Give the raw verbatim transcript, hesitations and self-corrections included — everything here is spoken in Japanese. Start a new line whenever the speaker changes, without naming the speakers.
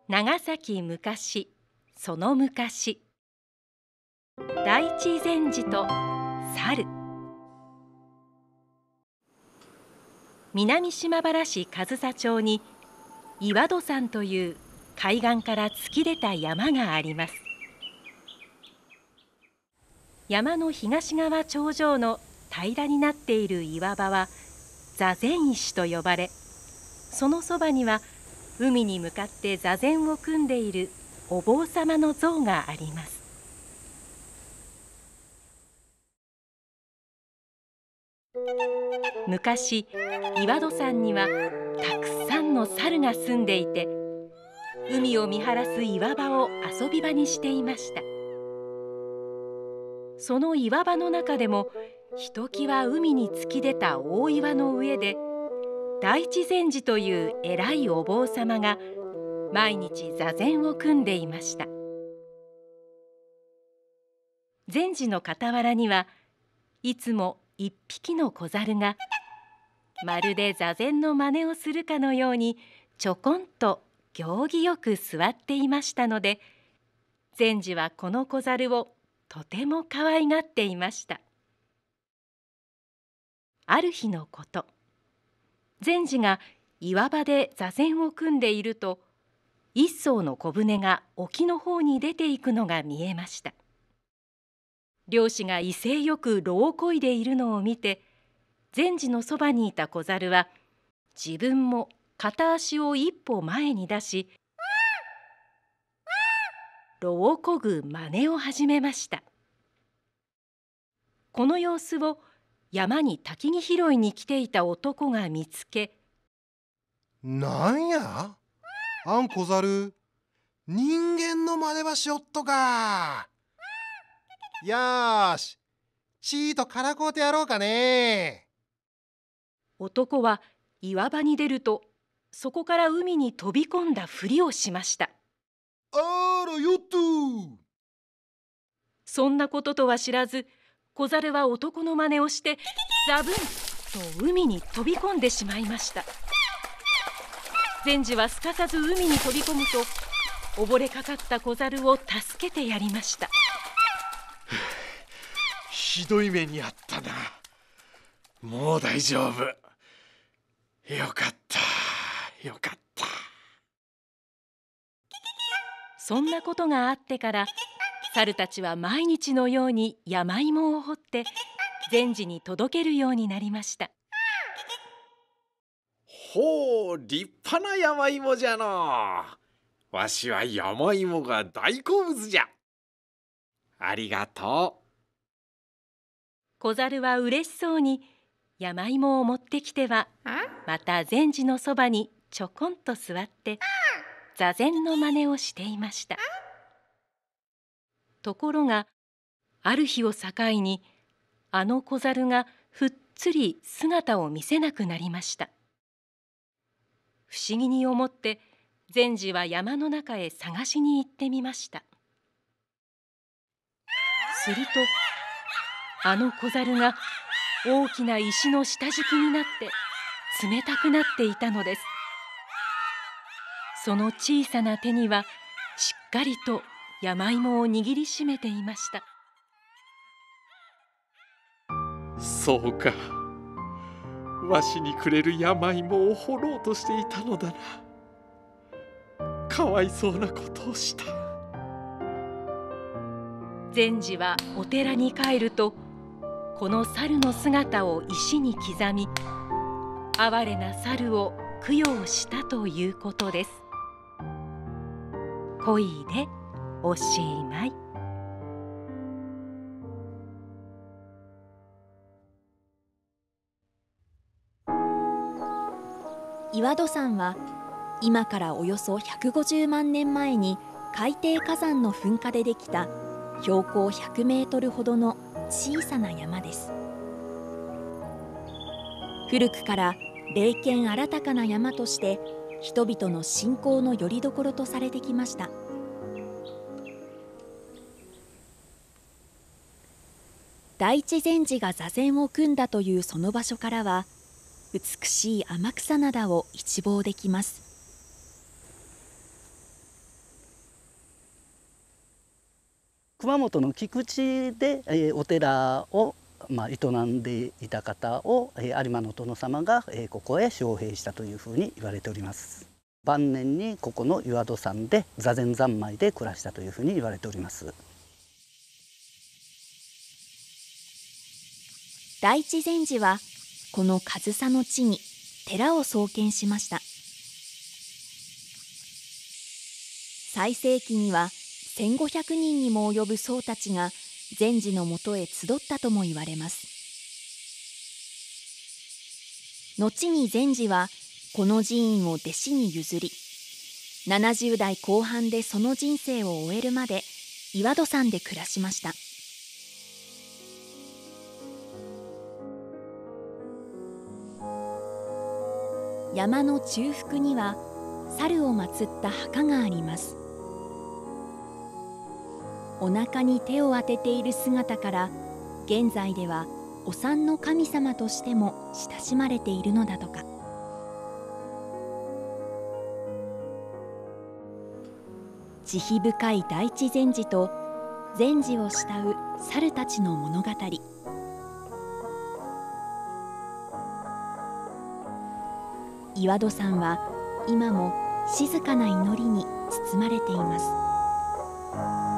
長崎昔その昔、大智禅師と猿。南島原市上総町に岩戸山という海岸から突き出た山があります。山の東側頂上の平らになっている岩場は座禅石と呼ばれ、そのそばには海に向かって座禅を組んでいるお坊様の像があります。昔、岩戸山にはたくさんの猿が住んでいて、海を見晴らす岩場を遊び場にしていました。その岩場の中でもひときわ海に突き出た大岩の上で、大智禅師という偉いお坊様が毎日座禅を組んでいました。禅師の傍らにはいつも一匹の小猿がまるで座禅の真似をするかのようにちょこんと行儀よく座っていましたので、禅師はこの小猿をとても可愛がっていました。ある日のこと、禅師が岩場で座禅を組んでいると、一艘の小舟が沖の方に出ていくのが見えました。漁師が威勢よく櫓を漕いでいるのを見て、禅師のそばにいた小猿は自分も片足を一歩前に出し、櫓を漕ぐ真似を始めました。この様子を山に焚き木拾いに来ていた男が見つけ、
なんやあん小猿、人間の真似はしよっとか。よーし、ちーとからこうてやろうかね。
男は岩場に出ると、そこから海に飛び込んだふりをしました。
あらよっと。
そんなこととは知らず、小猿は男の真似をしてザブンと海に飛び込んでしまいました。禅師はすかさず海に飛び込むと、溺れかかった小猿を助けてやりました。
ひどい目にあったな。もう大丈夫。よかったよかった。
そんなことがあってから、猿たちは毎日のように山芋を掘って禅師に届けるようになりました。
ほう、立派な山芋じゃの。わしは山芋が大好物じゃ。ありがとう。
小猿は嬉しそうに山芋を持ってきては、また禅師のそばにちょこんと座って座禅の真似をしていました。ところが、ある日を境にあの小猿がふっつり姿を見せなくなりました。不思議に思って禅師は山の中へ探しに行ってみました。すると、あの小猿が大きな石の下敷きになって冷たくなっていたのです。その小さな手にはしっかりと山芋を握りしめていました。
そうか、わしにくれる山芋を掘ろうとしていたのだな。かわいそうなことをした。
禅師はお寺に帰ると、この猿の姿を石に刻み、哀れな猿を供養したということです。恋でおしまい。
岩戸山は今からおよそひゃくごじゅうまんねんまえに海底火山の噴火でできた標高ひゃくメートルほどの小さな山です。古くから霊験新たかな山として人々の信仰の拠り所とされてきました。大智禅師が座禅を組んだというその場所からは、美しい天草灘を一望できます。
熊本の菊池で、えー、お寺を、まあ、営んでいた方を、えー、有馬の殿様が、えー、ここへ招聘したというふうに言われております。晩年にここの岩戸山で座禅三昧で暮らしたというふうに言われております。
大智禅師はこの上総の地に寺を創建しました。最盛期にはせんごひゃくにんにも及ぶ僧たちが禅師のもとへ集ったとも言われます。後に禅師はこの寺院を弟子に譲り、ななじゅう代後半でその人生を終えるまで岩戸山で暮らしました。山の中腹には猿を祀った墓があります。お腹に手を当てている姿から現在ではお産の神様としても親しまれているのだとか。慈悲深い大智禅師と禅師を慕う猿たちの物語。岩戸山は今も静かな祈りに包まれています。